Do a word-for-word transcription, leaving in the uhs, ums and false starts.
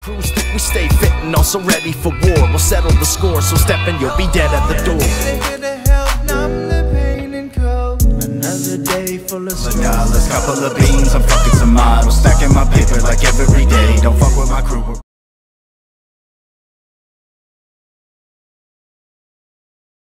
crew stick, we stay fit and also ready for war. We'll settle the score, so step in, you'll be dead at the door. Another day full of dollars, couple of beans, I'm fucking some models, stacking my paper like every day. Don't fuck with my crew.